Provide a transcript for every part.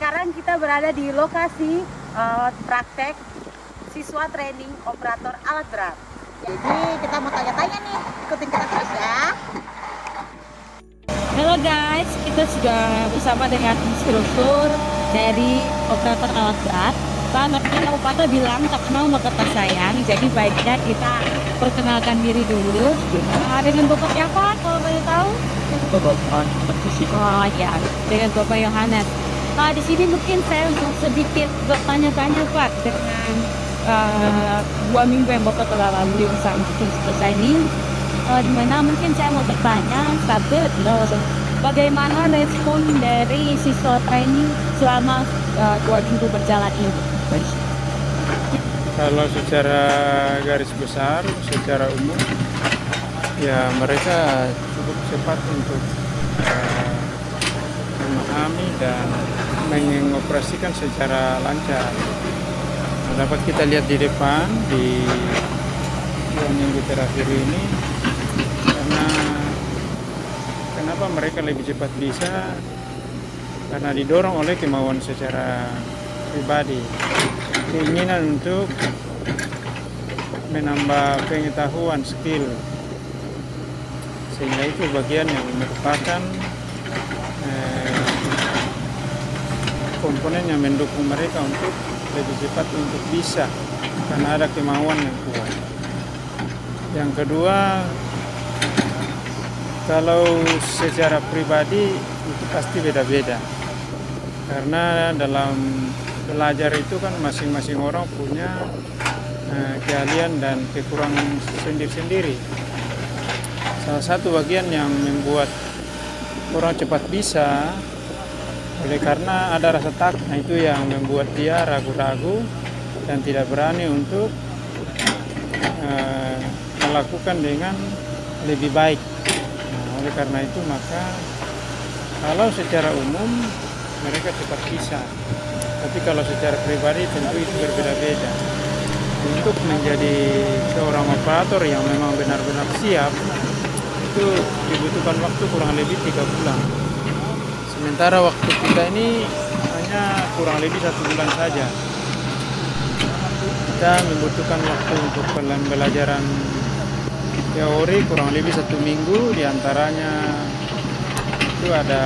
sekarang kita berada di lokasi praktek siswa training operator alat berat. Jadi kita mau tanya-tanya nih, ikutin kita terus ya. Halo guys, kita sudah bersama dengan instruktur dari operator alat berat. Pak, nanti operator bilang tak kenal maka tak sayang, jadi baiknya kita perkenalkan diri dulu. Dengan Bapak siapa kalau boleh tahu? Bapak Oh ya, dengan Bapak Yohanes. Di sini mungkin saya untuk sedikit bertanya-tanya Pak dengan 2 minggu yang Bapak telah lalui usaha untuk selesai ini. Dimana mungkin saya mau bertanya satu, bagaimana respon dari siswa training selama 2 minggu berjalan ini? Kalau secara garis besar, secara umum, ya mereka cukup cepat untuk memahami dan mengoperasikan secara lancar. Dapat kita lihat di depan di 2 minggu terakhir ini, karena kenapa mereka lebih cepat bisa, karena didorong oleh kemauan secara pribadi, keinginan untuk menambah pengetahuan, skill, sehingga itu bagian yang merupakan komponen yang mendukung mereka untuk lebih cepat untuk bisa, karena ada kemauan yang kuat. Yang kedua, kalau secara pribadi itu pasti beda-beda, karena dalam belajar itu kan masing-masing orang punya keahlian dan kekurangan sendiri-sendiri. Salah satu bagian yang membuat orang cepat bisa oleh karena ada rasa takut, nah itu yang membuat dia ragu-ragu dan tidak berani untuk melakukan dengan lebih baik. Nah, oleh karena itu maka kalau secara umum mereka cepat bisa, tapi kalau secara pribadi tentu itu berbeda-beda. Untuk menjadi seorang operator yang memang benar-benar siap, itu dibutuhkan waktu kurang lebih 3 bulan. Sementara waktu kita ini hanya kurang lebih 1 bulan saja. Kita membutuhkan waktu untuk pembelajaran teori kurang lebih 1 minggu, diantaranya itu ada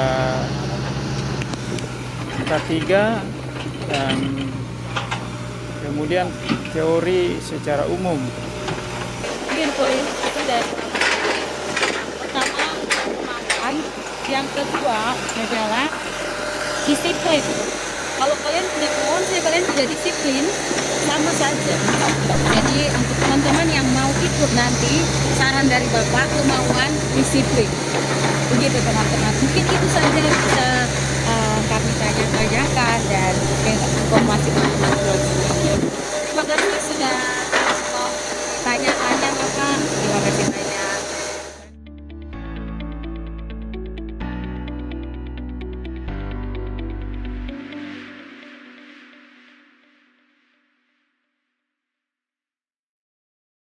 K3 dan kemudian teori secara umum. Mungkin poin itu dari pertama kemampuan, yang kedua adalah disiplin. Kalau kalian punya kemauan, kalian tidak disiplin, sama saja. Jadi untuk teman-teman yang mau ikut nanti, saran dari Bapak, kemauan, disiplin. Begitu teman-teman. Mungkin itu saja yang bisa kami tanyakan dan informasi teman-teman. Terima kasih sudah